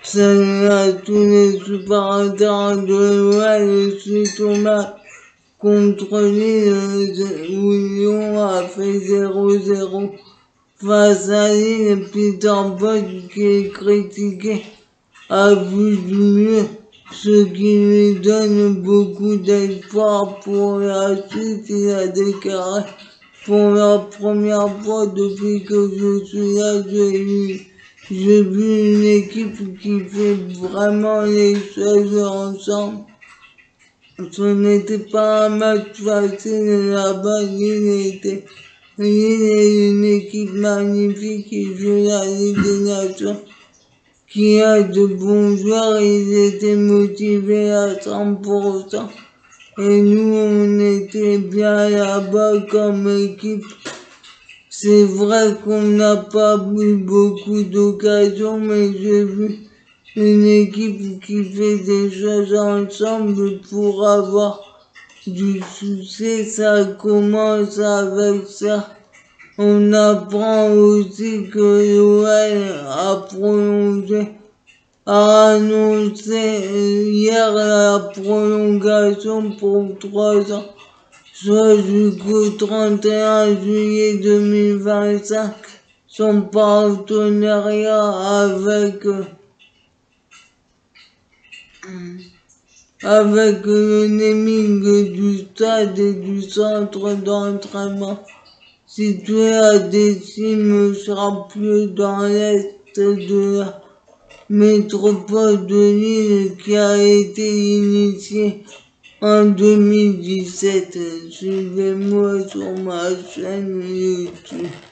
Salut à tous les supporters de l'OL, suite au match contre Lille où Lyon a fait 0-0 face à Lille. Peter Bosz, qui est critiqué, a vu du mieux, ce qui lui donne beaucoup d'espoir pour la suite. Il a déclaré: pour la première fois depuis que je suis là, j'ai vu une équipe qui fait vraiment les choses ensemble. Ce n'était pas un match facile là-bas. Lille est une équipe magnifique qui joue la Ligue des Nations, qui a de bons joueurs. Ils étaient motivés à 100%. Et nous, on était bien là-bas comme équipe. C'est vrai qu'on n'a pas eu beaucoup d'occasions, mais j'ai vu une équipe qui fait des choses ensemble pour avoir du succès. Ça commence avec ça. On apprend aussi que l'OL a annoncé hier la prolongation pour 3 ans, soit jusqu'au 31 juillet 2025, son partenariat avec le naming du stade et du centre d'entraînement situé à Décines-Charpieu dans l'est de la métropole de Lille, qui a été initié en 2017. Suivez-moi sur ma chaîne YouTube.